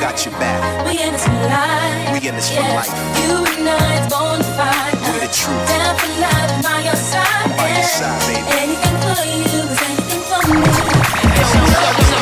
got your back. We in this for life. We in this for life. You and I is born to fight. We the truth. Down for life and by your side. By your side, baby. Anything for you is anything for me.